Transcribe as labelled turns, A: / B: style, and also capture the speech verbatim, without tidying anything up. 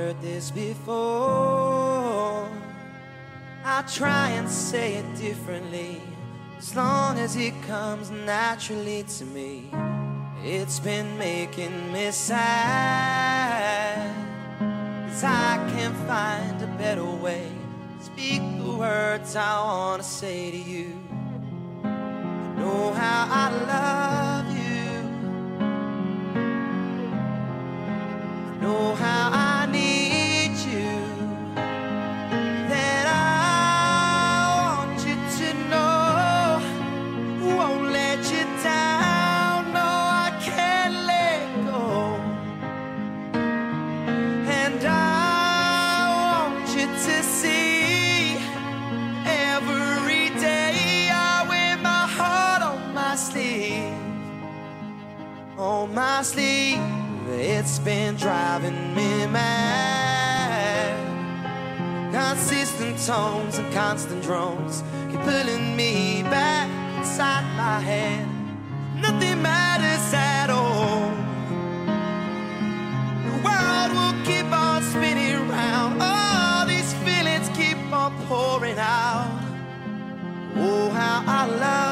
A: heard this before. I try and say it differently, as long as it comes naturally to me. It's been making me sad, 'cause I can't find a better way to speak the words I wanna say to you. You know how I love you, you know how I need you, that I want you to know, won't let you down, no, I can't let go. And I want you to see, every day I wear my heart on my sleeve, on my sleeve. It's been driving me mad. Consistent tones and constant drones keep pulling me back inside my head. Nothing matters at all. The world will keep on spinning round. All these feelings keep on pouring out. Oh, how I love